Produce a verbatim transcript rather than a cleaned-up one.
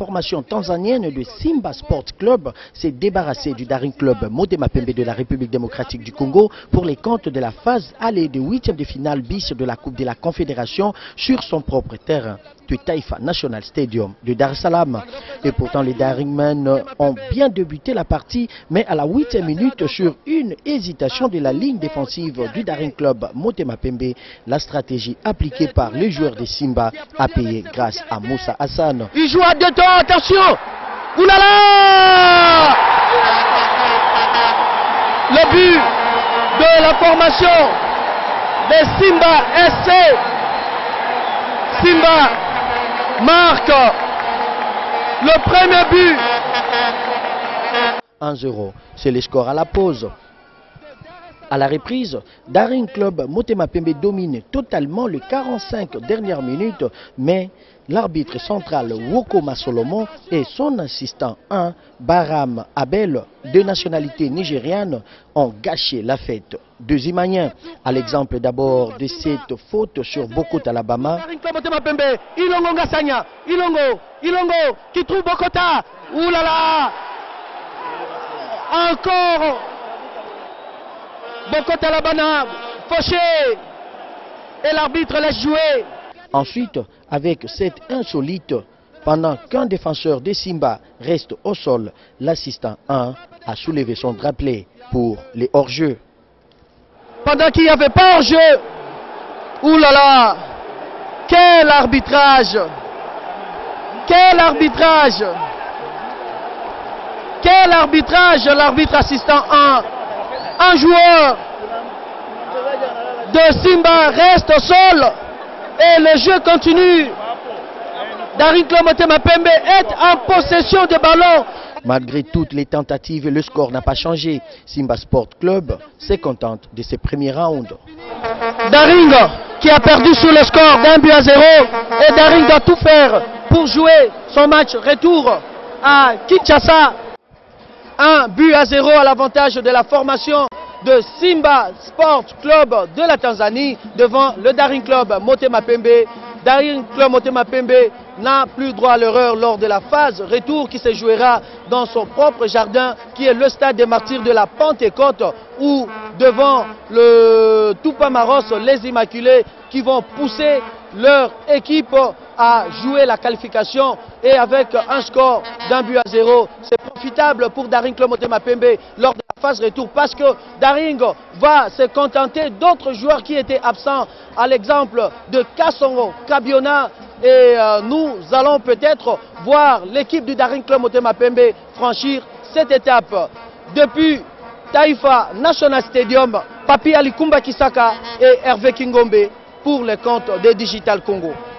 formation tanzanienne de Simba Sport Club s'est débarrassée du Daring Club Motema Pembe de la République démocratique du Congo pour les comptes de la phase allée de huitième de finale bis de la Coupe de la Confédération sur son propre terrain du Taifa National Stadium de Dar es Salaam. Et pourtant les Daringmen ont bien débuté la partie, mais à la huitième minute, sur une hésitation de la ligne défensive du Daring Club Motema Pembe, la stratégie appliquée par les joueurs de Simba a payé grâce à Moussa Hassan. Il joue à deux temps, attention! Oulala! Le but de la formation de Simba S C. Simba marque le premier but. un zéro, c'est le score à la pause. À la reprise, Daring Club Motema Pembe domine totalement les quarante-cinq dernières minutes, mais l'arbitre central Wokoma Solomon et son assistant un, Baram Abel, de nationalité nigériane, ont gâché la fête de Zimanien. À l'exemple d'abord de cette faute sur Bokota Alabama. Daring Club Motema Pembe, Ilongo Ngasanya, Ilongo, Ilongo qui trouve Bokota. Oulala! Encore Bokota Alabama, fauché, et l'arbitre laisse jouer. Ensuite, avec cette insolite, pendant qu'un défenseur de Simba reste au sol, l'assistant un a soulevé son drapeau pour les hors-jeux. Pendant qu'il n'y avait pas hors-jeu, oulala, quel arbitrage, quel arbitrage, quel arbitrage, l'arbitre assistant un. Un joueur de Simba reste au sol et le jeu continue. Daring Club Motema Pembe est en possession de ballon. Malgré toutes les tentatives, le score n'a pas changé. Simba Sport Club se contente de ses premiers rounds. Daring qui a perdu sur le score d'un but à zéro, et Daring doit tout faire pour jouer son match retour à Kinshasa. Un but à zéro à l'avantage de la formation de Simba Sport Club de la Tanzanie devant le Daring Club Motema Pembe. Daring Club Motema Pembe n'a plus droit à l'erreur lors de la phase retour qui se jouera dans son propre jardin, qui est le stade des martyrs de la Pentecôte, où devant le Tupamaros, les Immaculés qui vont pousser leur équipe à jouer la qualification, et avec un score d'un but à zéro, c'est profitable pour Daring Club Motema Pembe lors de la phase retour, parce que Daring va se contenter d'autres joueurs qui étaient absents, à l'exemple de Kassongo Kabiona, et euh, nous allons peut-être voir l'équipe du Daring Club Motema Pembe franchir cette étape. Depuis Taifa National Stadium, Papi Alikumba Kisaka et Hervé Kingombe pour les comptes de Digital Congo.